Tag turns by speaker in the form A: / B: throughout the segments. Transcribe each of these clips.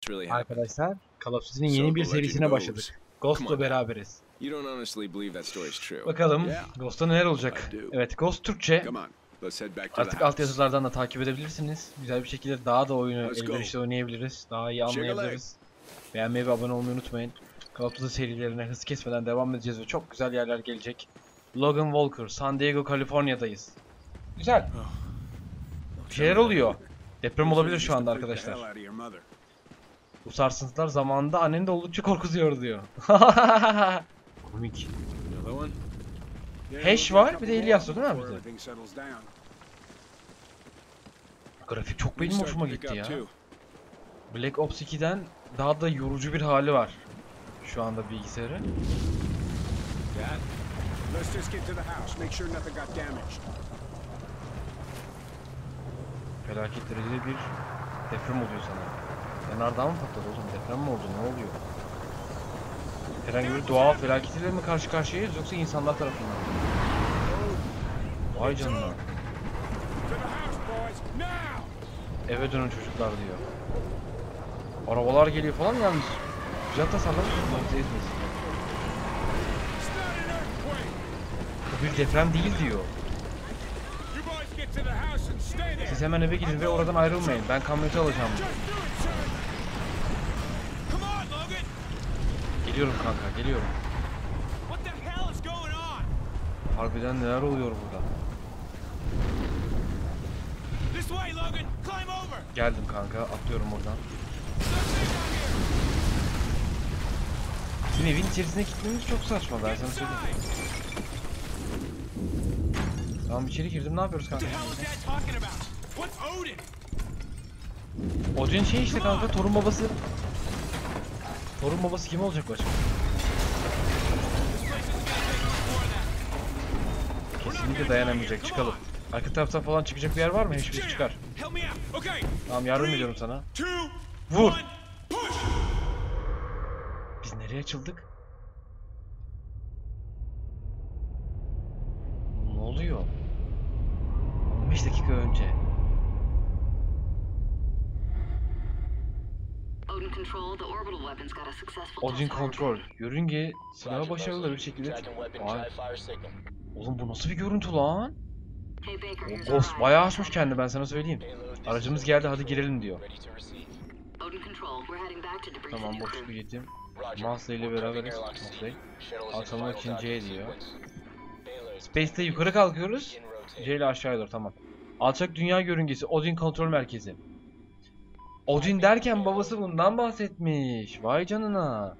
A: Arkadaşlar, Call of Duty'nin yeni bir serisine başladık. Ghost'la beraberiz. Bakalım Ghost'ta neler olacak. Evet, Ghost Türkçe. Artık altyazılardan da takip edebilirsiniz. Güzel bir şekilde daha da oyunu elverişli oynayabiliriz. Daha iyi anlayabiliriz. Beğenmeyi ve abone olmayı unutmayın. Call of Duty serilerine hız kesmeden devam edeceğiz ve çok güzel yerler gelecek. Logan Walker, San Diego, Kaliforniya'dayız. Güzel. Bir şeyler oluyor. Deprem olabilir şu anda arkadaşlar. Bu sarsıntılar zamanında anneni de oldukça korkutuyor diyor. Komik. Hash var, bir de İlyas değil mi bize? Grafik çok benim hoşuma gitti ya. Black Ops 2'den daha da yorucu bir hali var şu anda bilgisayarı. Felaket derecede bir deprem oluyor sana. Yanardağ mı patladı oğlum? Deprem mi oldu? Ne oluyor? Herhangi bir doğal felaketiyle mi karşı karşıyayız yoksa insanlar tarafından mı? Vay canına. Eve dönün çocuklar diyor. Arabalar geliyor falan yalnız. Güzel tasarlamış mı? Bu bir deprem değil diyor. Siz hemen eve gidin ve oradan ayrılmayın. Ben kamyoneti alacağım diyor. Geliyorum kanka, geliyorum. Harbiden neler oluyor burada? Geldim kanka, atlıyorum oradan. Bizim evin içerisine gitmemiz çok saçma, ben sana söyleyeyim. Tamam, içeri girdim, ne yapıyoruz kanka? Odin şey işte kanka, torun babası. Torun babası kim olacak başka? Kesinlikle dayanamayacak, çıkalım. Arka taraftan falan çıkacak bir yer var mı? Hiçbir çıkar. Tamam, yardım ediyorum sana. Vur! Biz nereye açıldık? Ne oluyor? 15 dakika önce. Odin Control. Yörünge silahı başarılı bir şekilde... Vay. Oğlum bu nasıl bir görüntü lan? O Ghost bayağı açmış kendini, ben sana söyleyeyim. Aracımız geldi, hadi girelim diyor. Tamam, boşluk yetim. Masley ile beraberiz. Masley. Atalım ikinciye diyor. Space'te yukarı kalkıyoruz. C ile aşağıya doğru, tamam. Alçak dünya yörüngesi, Odin kontrol merkezi. Odin derken babası bundan bahsetmiş. Vay canına.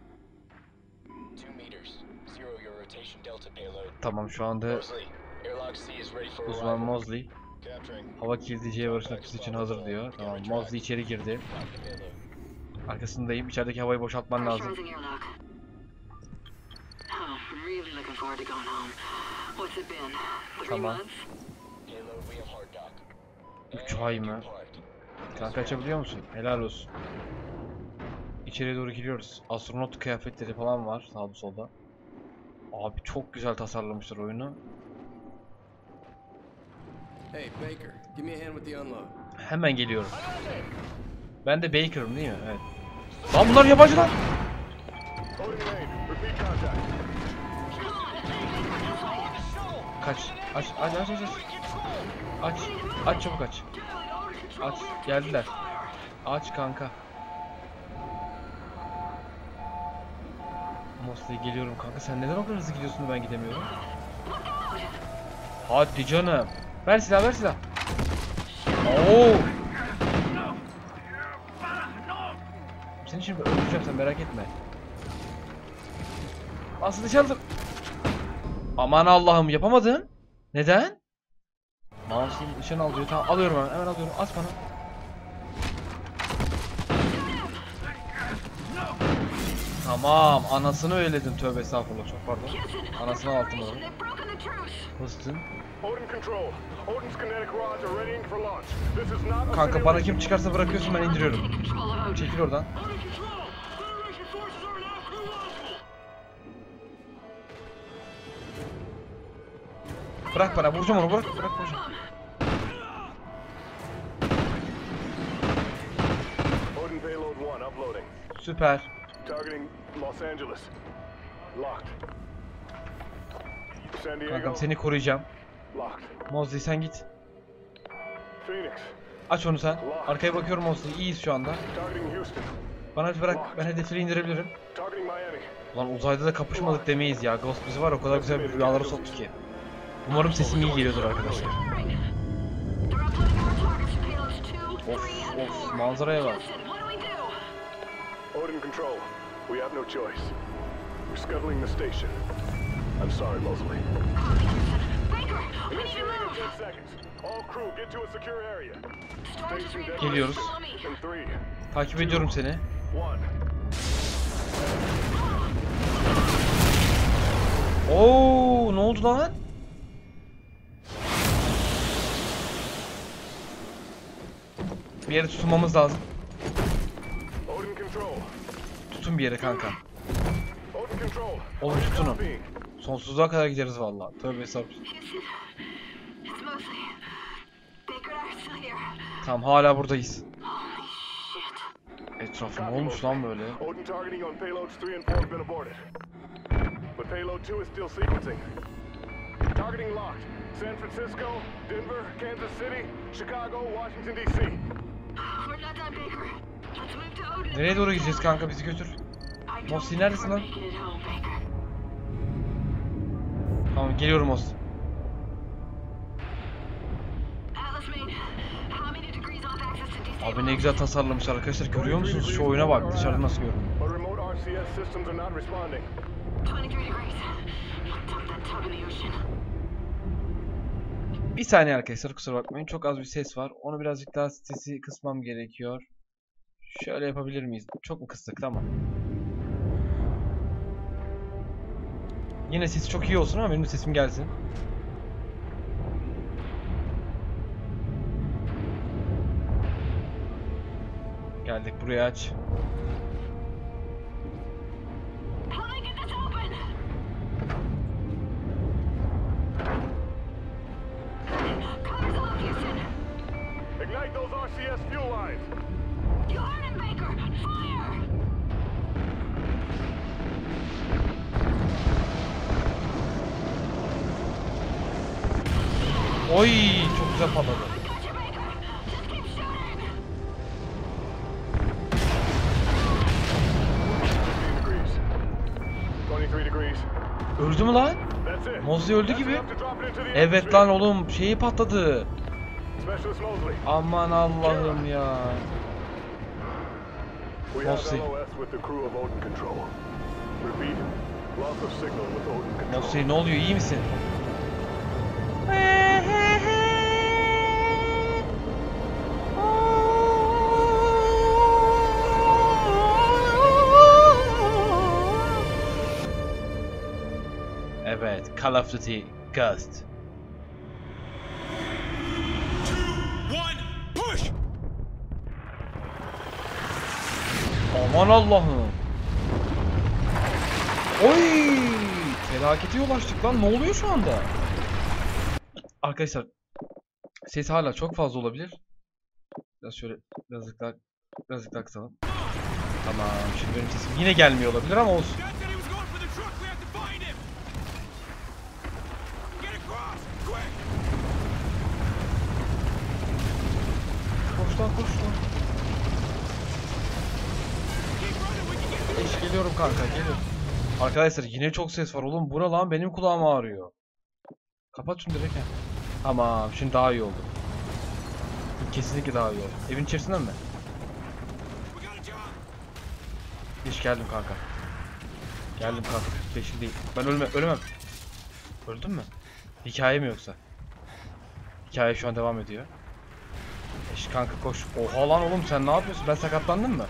A: Tamam, şu anda uzman Mosley hava kilidi C'ye varış noktası için hazır diyor. Tamam, Mosley içeri girdi. Arkasındayım. İçerideki havayı boşaltman lazım. Tamam. 3 ay mı? Kanka açabiliyor musun? Helal olsun. İçeriye doğru giriyoruz. Astronot kıyafetleri falan var sağda solda. Abi çok güzel tasarlamışlar oyunu.
B: Hey Baker, give me a hand with the unload.
A: Hemen geliyorum. Ben de Baker'ım değil mi? Evet. Lan bunlar yabancı lan. Kaç. Aç. Aç çabuk aç. Aç. Geldiler. Aç kanka. Mosley geliyorum kanka. Sen neden o kadar hızlı gidiyorsun da ben gidemiyorum? Hadi canım. Ver silah, ver silah. Oo. Seni şimdi öldüreceğim, sen merak etme. Aslında çaldım. Aman Allah'ım, yapamadın. Neden? Mouse'un nişan al diyor. Tamam, alıyorum hemen alıyorum. At bana. Tamam, anasını öyledim, tövbe estağfurullah, çok pardon. Anasını altım onu. Bastın. Kanka bana kim çıkarsa bırakıyorsun, ben indiriyorum. Çekil oradan. Bırak bana, vuracağım onu, bırak vuracağım.
C: Odin payload 1 uploading.
A: Süper.
C: Targeting Los Angeles. Locked. San Diego.
A: Kankam seni koruyacağım.
C: Locked.
A: Mosley sen git.
C: Phoenix.
A: Aç onu sen. Arkaya bakıyorum Mosley. İyiyiz şu anda.
C: Targeting Houston.
A: Bana bırak. Ben hedefleri indirebilirim.
C: Targeting Miami.
A: Lan uzayda da kapışmadık demeyiz ya. Ghost bizi var o kadar güzel bir rüyalara soktu ki. Umarım sesim iyi geliyordur arkadaşlar. Of manzaraya bak.
C: Odin control. We have no choice. We're scuttling the station. I'm sorry, Mosley. Initiating in 10 seconds. All crew get to a secure area. Station dead.
A: Geliyoruz.
C: In 3.
A: Takip ediyorum seni.
C: 1.
A: Oo, ne oldu lan? Bir yere tutunmamız lazım.
C: Odin control.
A: Tutun bir yere kanka.
C: Odin control.
A: Oğlum tutunun. Sonsuzluğa kadar gideriz vallahi. Tövbe estağfurullah. Tamam hala buradayız. Etrafı ne olmuş lan böyle?
C: Odin targeting on payloads 3 and 4 have been aborted. But payload 2 is still sequencing. Targeting locked. San Francisco, Denver, Kansas City, Chicago, Washington D.C.
A: Nereye doğru gideceğiz kanka, bizi götür. Mosley neredesin lan? Tamam geliyorum Mosley. Abi ne güzel tasarlamışlar arkadaşlar, görüyor musunuz? Şu oyuna bak, dışarıda nasıl görünüyor. Bir saniye arkadaşlar, kusura bakmayın, çok az bir ses var. Onu birazcık daha sesi kısmam gerekiyor. Şöyle yapabilir miyiz? Çok mu kıstık? Tamam. Yine sesi çok iyi olsun ama benim de sesim gelsin. Geldik, buraya aç.
C: Ignite those RCS fuel lines.
A: Oy, çok güzel patladı. Öldü mü lan? Mosley öldü gibi. Evet lan oğlum, şeyi patladı. Aman Allah'ım ya. Mosley. Mosley ne oluyor, iyi misin? Evet, Call of Duty Ghost.
D: 2, 1, push!
A: Aman Allah'ım. Oy! Felakete yol açtık lan. Ne oluyor şu anda? Arkadaşlar, ses hala çok fazla olabilir. Biraz şöyle birazcık daha kısalım. Tamam, şimdi benim sesim yine gelmiyor olabilir ama olsun. Koş lan, koş lan. Geliyorum kanka, geliyorum. Arkadaşlar yine çok ses var oğlum. Bu ne lan, benim kulağım ağrıyor. Kapat şunu direkt. Tamam, şimdi daha iyi oldu. Kesinlikle daha iyi oldu. Evin içerisinden mi? Hiç geldim kanka. Geldim kanka. Peşin değil. Ben ölemem. Öldün mü? Hikaye mi yoksa? Hikaye şu an devam ediyor. Kanka koş. Oha lan oğlum, sen ne yapıyorsun? Ben sakatlandım mı?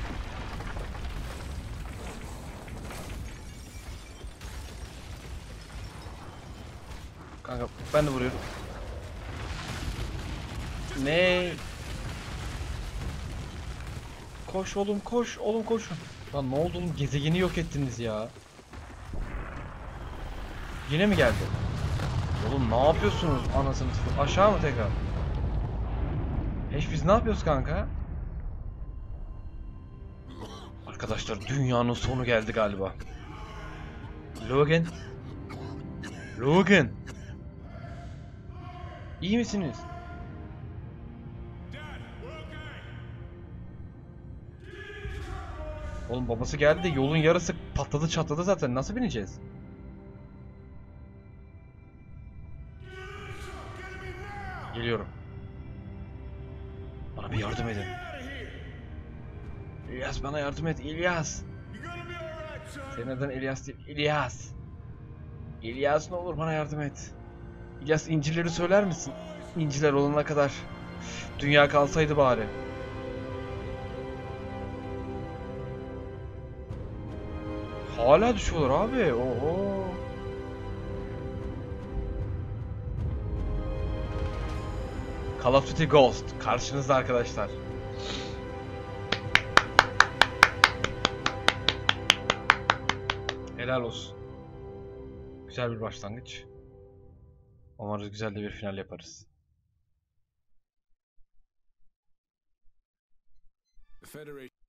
A: Kanka ben de vuruyorum. Ne? Koş oğlum, koş oğlum, koşun. Lan ne oldu oğlum, gezegeni yok ettiniz ya. Yine mi geldi? Oğlum ne yapıyorsunuz anasını satayım? Aşağı mı tekrar? Biz ne yapıyoruz kanka? Arkadaşlar dünyanın sonu geldi galiba. Logan. Logan. İyi misiniz? Oğlum babası geldi de yolun yarısı patladı çatladı zaten. Nasıl bineceğiz? Geliyorum. Bana bir yardım edin. İlyas bana yardım et. İlyas. Senin adın İlyas değil. İlyas. İlyas ne olur bana yardım et. İlyas incileri söyler misin? İnciler olana kadar. Dünya kalsaydı bari. Hala düşüyorlar abi. Oho. Call of Duty Ghost karşınızda arkadaşlar. Helal olsun. Güzel bir başlangıç. Umarız güzel de bir final yaparız.
C: The Federation